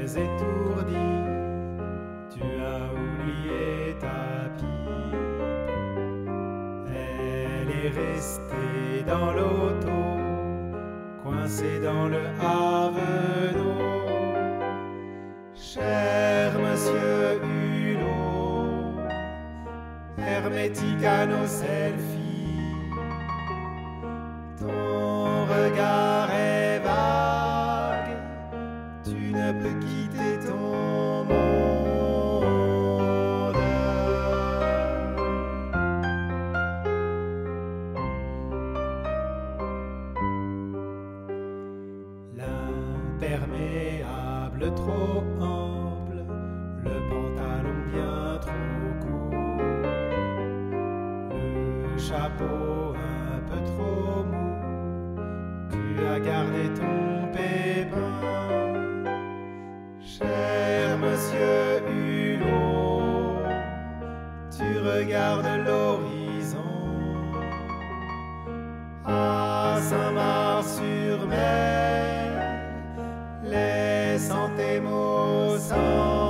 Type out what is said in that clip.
es étourdi, tu as oublié ta pipe. Elle est restée dans l'auto, coincée dans le Havenot. Cher monsieur Hulot, hermétique à nos selfies, ton regard est vague, tu ne peux quitter ton monde. L'imperméable trop ample, le pantalon bien trop court, le chapeau un peu trop mou, tu as gardé ton pépin. Cher monsieur Hulot, tu regardes l'horizon à Saint-Mars-sur-Mer, laissant tes mots sans